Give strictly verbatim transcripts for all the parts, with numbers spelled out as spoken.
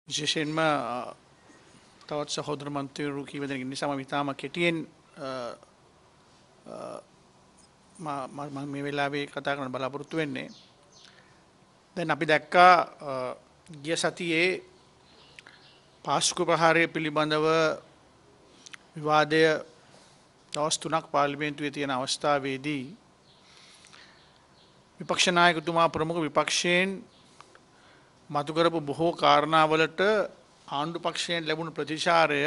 විශේෂයෙන්ම තවත් සහෝදර මන්ත්‍රීවරු කීප දෙනෙක් නිසා මම ඉතාම කෙටියෙන් මම මේ වෙලාවේ කතා කරන්න බලාපොරොත්තු වෙන්නේ. දැන් අපි දැක්කා ගිය සතියේ පාස්කු ප්‍රහාරය පිළිබඳව විවාදය දවස් තුනක් පාර්ලිමේන්තුවේ තියෙන අවස්ථාවේදී විපක්ෂ නායකතුමා ප්‍රමුඛ විපක්ෂයෙන් මතු කරපු බොහෝ කාරණාවලට ආණ්ඩු පක්ෂයෙන් ලැබුණු ප්‍රතිචාරය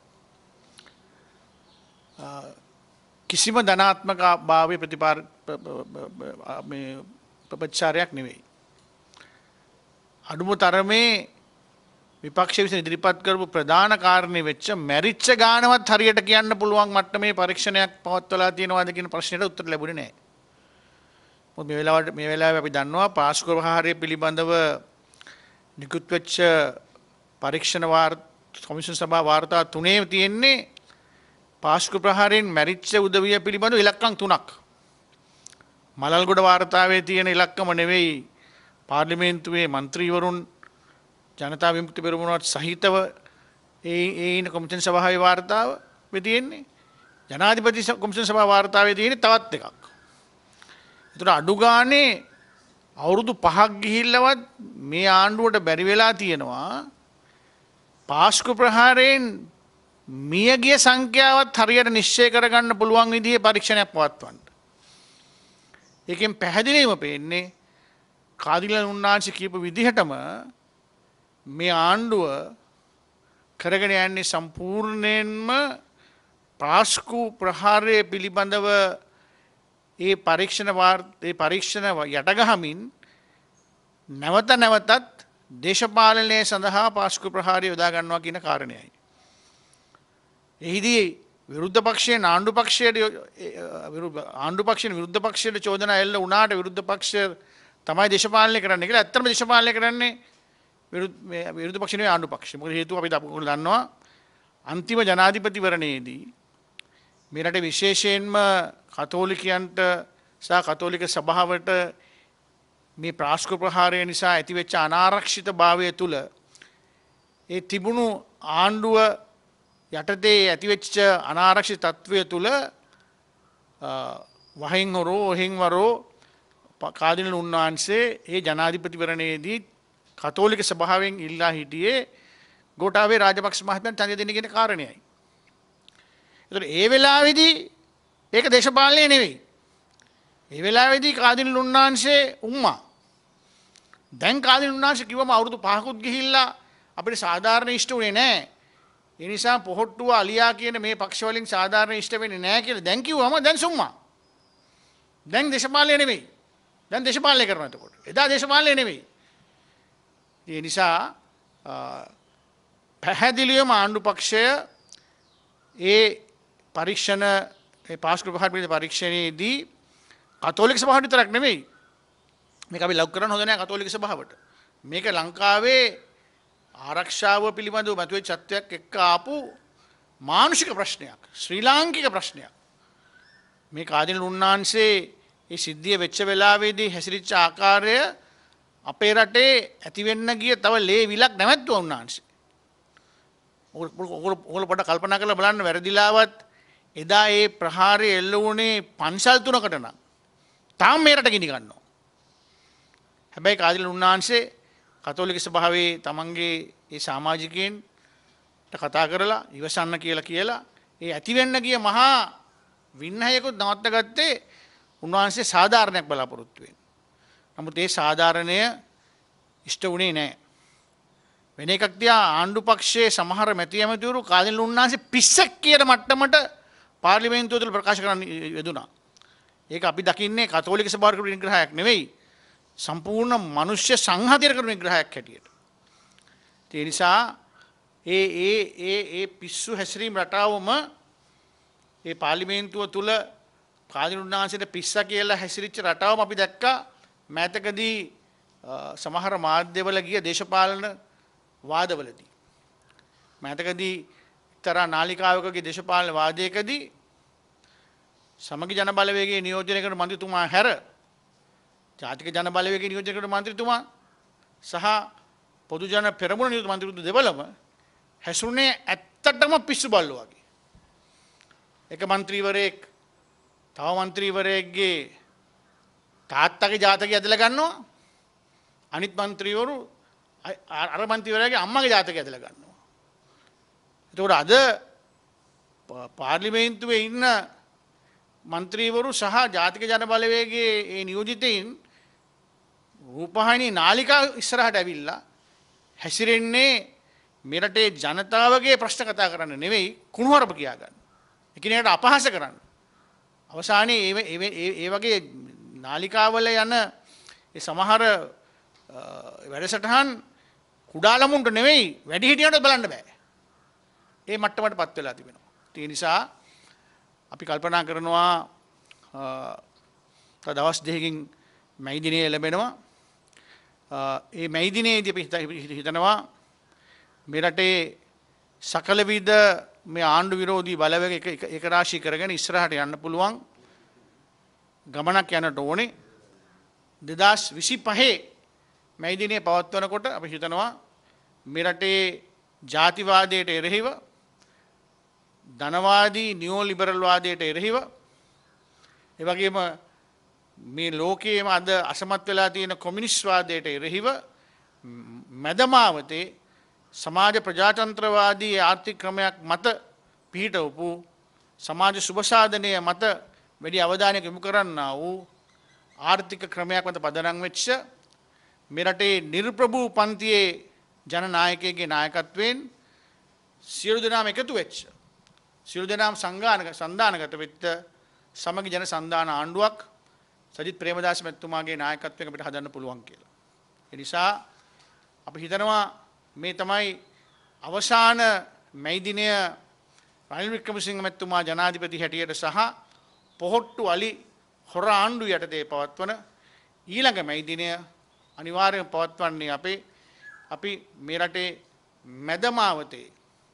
කිසිම ධනාත්මක භාවයේ ප්‍රතිපාර මේ ප්‍රතිචාරයක් නෙවෙයි. අඩුම තරමේ විපක්ෂ විසින් ඉදිරිපත් කරපු ප්‍රධාන කාරණේ වෙච්ච මැරිච්ච ගානවත් හරියට කියන්න පුළුවන් මට්ටමේ පරීක්ෂණයක් පවත්වලා තියෙනවාද කියන ප්‍රශ්නෙට උත්තර ලැබුණේ නැහැ. මොකද මේ වෙලාවට මේ වෙලාවේ අපි දන්නවා පාස්කු ප්‍රහාරය පිළිබඳව නිකුත් වෙච්ච පරීක්ෂණ කොමිෂන් සභා වාර්තා තුනේ තියෙන්නේ පාස්කු ප්‍රහාරයෙන් මැරිච්ච උදවිය පිළිබඳව ඉලක්කම් තුනක්. මලල්ගොඩ වාර්තාවේ තියෙන ඉලක්කම නෙවෙයි පාර්ලිමේන්තුවේ මන්ත්‍රීවරුන් ජනතා විමුක්ති පෙරමුණත් සහිතව ඒ ඒ ඉන කොමිෂන් සභාවේ වාර්තාව මේ තියෙන්නේ. ජනාධිපති කොමිෂන් සභා වාර්තාවේ තියෙන්නේ තවත් එකක්. ඒතර අඩු ගානේ අවුරුදු පහක් ගිහිල්ලවත් මේ ආණ්ඩුවට බැරි වෙලා තියෙනවා පාස්කු ප්‍රහාරයෙන් මියගිය සංඛ්‍යාවත් හරියට නිශ්චය කරගන්න පුළුවන් විදිහේ පරීක්ෂණයක් පවත්වන්න. ඒකෙන් පැහැදිලිවම පේන්නේ කාදිලන් උන්නාංශ කියපු විදිහටම මේ ආණ්ඩුව කරගෙන යන්නේ සම්පූර්ණයෙන්ම පාස්කු ප්‍රහාරය පිළිබඳව ඒ පරීක්ෂණ ඒ පරීක්ෂණ යටගහමින් නැවත නැවතත් දේශපාලනය සඳහා පාස්කු ප්‍රහාරය යොදා ගන්නවා කියන කාරණයයි. එහිදී විරුද්ධ පක්ෂයෙන් ආණ්ඩු පක්ෂයට ආණ්ඩු පක්ෂයෙන් විරුද්ධ පක්ෂයට චෝදනා එල්ල වුණාට විරුද්ධ පක්ෂය තමයි දේශපාලනය කරන්නේ කියලා. ඇත්තටම දේශපාලනය කරන්නේ විරුද්ධ විරුද්ධ පක්ෂ නෙවෙයි ආණ්ඩු පක්ෂය. මොකද හේතුව අපි දන්නවා අන්තිම ජනාධිපතිවරණයේදී මේ රටේ විශේෂයෙන්ම කතෝලිකයන්ට සහ කතෝලික සභාවට මේ පාස්කු ප්‍රහාරය නිසා ඇතිවෙච්ච අනාරක්ෂිත භාවය තුළ ඒ තිබුණු ආණ්ඩුව යටතේ ඇතිවෙච්ච අනාරක්ෂිත තත්ත්වය තුළ වහින් හොරෝ ඔහින් වරෝ කාදිනල් උන්වහන්සේ ඒ ජනාධිපතිවරණයේදී කතෝලික සභාවෙන් ඉල්ලා හිටියේ ගෝඨාභය රාජපක්ෂ මහත්මයාට ඡන්දය දෙන්න කියන කාරණයයි. ඒතර ඒ වෙලාවේදී ඒක දේශපාලනය නෙවෙයි. ඒ වෙලාවේදී කාදිනල් උන්වහන්සේ උම්මා. දැන් කාදිනල් උන්වහන්සේ කිව්වම අවුරුදු පහකුත් ගිහිල්ලා අපිට සාධාරණ ඉෂ්ට උනේ නැහැ. ඒ නිසා පොහොට්ටුව අලියා කියන මේ පක්ෂ වලින් සාධාරණ ඉෂ්ට වෙන්නේ නැහැ කියලා දැන් කිව්වම දැන් සුම්මා. දැන් දේශපාලනය නෙවෙයි. දැන් දේශපාලනය කරනවා එතකොට. එදා දේශපාලනය නෙවෙයි. ඒ නිසා පැහැදිලිවම ආණ්ඩු පක්ෂය ඒ පරීක්ෂණ ඒ පාස්කු ප්‍රහාර පිළිබඳ පරීක්ෂණයේදී කතෝලික සභාවට විතරක් නෙමෙයි මේක අපි ලව් කරන්න හොඳ නැහැ කතෝලික සභාවට. මේක ලංකාවේ ආරක්ෂාව පිළිබඳව මතුවෙච්ච සත්‍යයක් එක්ක ආපු මානුෂික ප්‍රශ්නයක්. ශ්‍රී ලාංකික ප්‍රශ්නයක්. මේ කාදිනල් උන්නාන්සේ මේ සිද්ධිය වෙච්ච වෙලාවේදී හැසිරිච්ච ආකාරය අපේ රටේ ඇති වෙන්න ගිය තව ලේ විලක් නැවැත්තුවා උන්නාන්සේ. ඔගොල්ලෝ පොඩ්ඩක් කල්පනා කරලා බලන්න වැරදිලාවත් එදා ඒ ප්‍රහාරය එල්ල වුණේ පන්සල් තුනකට නම් තාම මේ රට ගිනි ගන්නවා. හැබැයි කාදිනල් උන්නාන්සේ කතෝලික සභාවේ තමන්ගේ ඒ සමාජිකයන්ට කතා කරලා ඉවසන්න කියලා කියලා ඒ ඇති වෙන්න ගිය මහා වින්නහයකුත් නවත්ත ගත්තේ උන්වහන්සේ සාධාරණයක් බලාපොරොත්තු වෙන. නමුත් ඒ සාධාරණය ඉෂ්ට වුණේ නැහැ. වෙන එකක් තියා ආණ්ඩු පක්ෂයේ සමහර මැති ඇමතිවරු කාදිනල් උන්නාන්සේ පිස්සෙක් කියන මට්ටමට පාර්ලිමේන්තුව තුළ ප්‍රකාශ කරන්න යෙදුණා. ඒක අපි දකින්නේ කතෝලික සභාවක විග්‍රහයක් නෙවෙයි. සම්පූර්ණ මනුෂ්‍ය සංහතියට කරන විග්‍රහයක් හැටියට. ඒ නිසා ඒ ඒ ඒ ඒ පිස්සු හැසිරීම රටාවම ඒ පාර්ලිමේන්තුව තුළ කාදිනල් උන්නාන්සේට පිස්සා කියලා හැසිරිච්ච රටාවම අපි දැක්කා මෑතකදී සමහර මාධ්‍යවල ගිය දේශපාලන වාදවලදී. මෑතකදී එක්තරා නාලිකාවකගේ දේශපාලන වාදයකදී සමගි ජන බලවේගයේ නියෝජනය කරන මන්ත්‍රීතුමා හැර ජාතික ජන බලවේගයේ නියෝජනය කරන මන්ත්‍රීතුමා සහ පොදු ජන පෙරමුණ නියුතු මන්ත්‍රීවරු දෙවලම හැසුනේ ඇත්තටම පිස්සු බල්ලෝ වගේ. එක මන්ත්‍රීවරයෙක් තව මන්ත්‍රීවරයෙක්ගේ තාත්තගේ ජාතකය ඇදලා ගන්නවා. අනිත් මන්ත්‍රීවරු අර මන්ත්‍රීවරයාගේ අම්මගේ ජාතකය ඇදලා ගන්නවා. එතකොට අද පාර්ලිමේන්තුවේ ඉන්න මන්ත්‍රීවරු සහ ජාතික ජන බලවේගයේ ඒ නියෝජිතයින් රූපවාහිනී නාලිකා ඉස්සරහට ඇවිල්ලා හැසිරෙන්නේ මේ රටේ ජනතාවගේ ප්‍රශ්න කතා කරන්න නෙවෙයි කුණුහරුප කියා ගන්න. එකිනෙකට අපහාස කරන්න. අවසානයේ ඒ වගේ නාලිකාවල යන ඒ සමහර වැඩසටහන් කුඩා ළමුන්ට නෙවෙයි වැඩිහිටියන්ට බලන්න බෑ. ඒ මට්ටමට පත් වෙලා තිබෙනවා. ඒ නිසා අපි කල්පනා කරනවා දවස් දෙකකින් මැයි දිනේ ලැබෙනවා. ඒ මැයි දිනේදී අපි හිතනවා මේ රටේ සකල විද මේ ආණ්ඩු විරෝධී බලවේග එක එක රාශී කරගෙන ඉස්සරහට යන්න පුළුවන් ගමනක් යනට ඕනේ. දෙදහස් විසිපහේ මැයි දිනේ පවත්වනකොට අපි හිතනවා මේ රටේ ජාතිවාදයට එරෙහිව ධනවාදී නියෝ ලිබරල් වාදයට එරෙහිව ඒ වගේම මේ ලෝකයේම අද අසමත් වෙලා තියෙන කොමියුනිස්ට් වාදයට එරෙහිව මැදමාවතේ සමාජ ප්‍රජාතන්ත්‍රවාදී ආර්ථික ක්‍රමයක් මත පිහිටවපු සමාජ සුබසාධනය මත වැඩි අවධානයක් යොමු කරන්නා වූ ආර්ථික ක්‍රමයක් මත පදනම් වෙච්ච මේ රටේ නිර්ප්‍රභූ පන්තියේ ජනනායකයෙක්ගේ නායකත්වයෙන් සියලු දෙනාම එකතු වෙච්ච සියලු දෙනාම සංගානක සන්දානගත වෙච්ච සමගි ජන සන්දාන ආණ්ඩුවක් සජිත් ප්‍රේමදාස මැතිතුමාගේ නායකත්වයෙන් අපිට හදන්න පුළුවන් කියලා. ඒ නිසා අපි හිතනවා මේ තමයි අවසාන මැයි දිනය රනිල් වික්‍රමසිංහ මැතිතුමා ජනාධිපති හැටියට සහ පොහොට්ටු අලි හොර ආණ්ඩු යටතේ පවත්වන ඊළඟ මැයි දිනය අනිවාර්යයෙන් පවත්වන්නේ අපේ අපි මේ රටේ මැදමාවතේ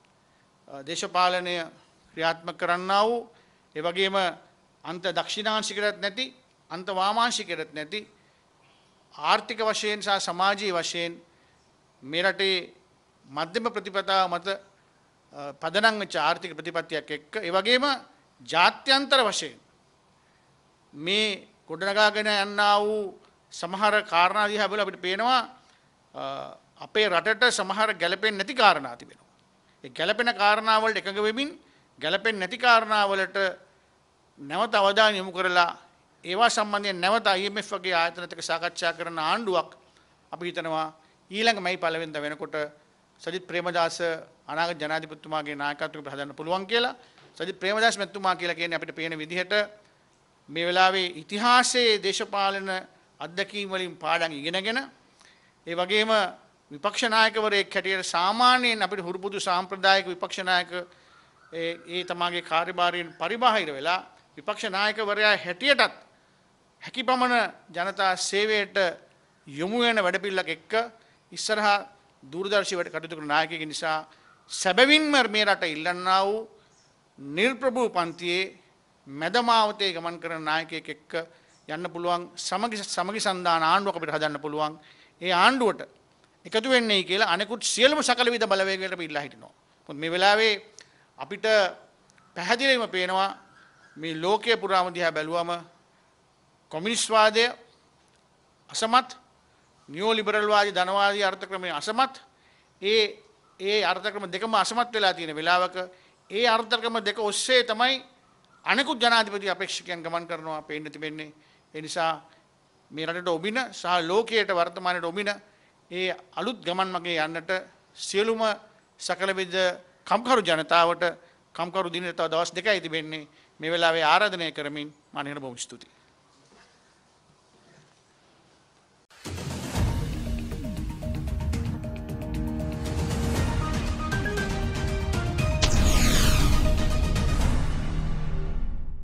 දේශපාලනය ක්‍රියාත්මක කරන්නා වූ ඒ වගේම අන්ත දක්ෂිණාංශිකයටත් නැති අන්ත වාමාංශිකයටත් නැති ආර්ථික වශයෙන් සහ සමාජීය වශයෙන් මේ රටේ මධ්‍යම ප්‍රතිපදාව මත පදනම් වෙච්ච ආර්ථික ප්‍රතිපත්තියක් එක්ක ඒ වගේම ජාත්‍යන්තර වශයෙන් මේ ගොඩනගාගෙන යන්නා වූ සමහර කාරණා දිහා බලලා අපිට පේනවා අපේ රටට සමහර ගැළපෙන්නේ නැති කාරණා තිබෙනවා. ඒ ගැළපෙන කාරණා වලට එකඟ වෙමින් ගැළපෙන්නේ නැති කාරණා වලට නැවත අවධානය යොමු කරලා ඒවා සම්බන්ධයෙන් නැවත I M F වගේ ආයතනත් එක්ක සාකච්ඡා කරන ආණ්ඩුවක් අපි හිතනවා ඊළඟ මැයි පළවෙනිදා වෙනකොට සජිත් ප්‍රේමදාස අනාගත ජනාධිපතිතුමාගේ නායකත්වයට හදන්න පුළුවන් කියලා. සජිත් ප්‍රේමදාස මැතිතුමා කියලා කියන්නේ අපිට පේන විදිහට මේ වෙලාවේ ඉතිහාසයේ දේශපාලන අත්දැකීම් වලින් පාඩම් ඉගෙනගෙන ඒ වගේම විපක්ෂ නායකවරයෙක් හැටියට සාමාන්‍යයෙන් අපිට හුරුපුදු සාම්ප්‍රදායික විපක්ෂ නායක ඒ ඒ තමාගේ කාර්යභාරයෙන් පරිබාහිර වෙලා විපක්ෂ නායකවරයා හැටියටත් හැකිපමණ ජනතා සේවයට යොමු වෙන වැඩපිළිවෙලක් එක්ක ඉස්සරහා දූරදර්ශී වැඩ කටයුතු කරන නායකයෙක් නිසා සැබවින්ම මේ රට ඉල්ලන්නා වූ නිර්ප්‍රභූ පන්තියේ මැදමාවතේ ගමන් කරන නායකයෙක් එක්ක යන්න පුළුවන් සමගි සමගි සන්දාන ආණ්ඩුවක් අපිට හදන්න පුළුවන්. ඒ ආණ්ඩුවට එකතු වෙන්නේ කියලා අනෙකුත් සියලුම සකල විද බලවේගයකට අපි ඉල්ලා හිටිනවා. මොකද මේ වෙලාවේ අපිට පැහැදිලිවම පේනවා මේ ලෝකයේ පුරාම දිහා බැලුවම කොමියුනිස්ට් වාදය අසමත් නියෝ ලිබරල් වාදී ධනවාදී අර්ථක්‍රමයේ අසමත් ඒ ඒ අර්ථක්‍රම දෙකම අසමත් වෙලා තියෙන වෙලාවක ඒ අර්ථක්‍රම දෙක ඔස්සේ තමයි අනෙකුත් ජනාධිපති අපේක්ෂකයන් ගමන් කරනවා පේන්න තිබෙන්නේ. ඒ නිසා මේ රටට ඔබින සහ ලෝකයට වර්තමානයේ ඔබින ඒ අලුත් ගමන් මගේ යන්නට සියලුම සකල විද කම්කරු ජනතාවට කම්කරු දිනට තව දවස් දෙකයි තිබෙන්නේ. මේ වෙලාවේ ආරාධනය කරමින් මම බොහොම ස්තුතියි.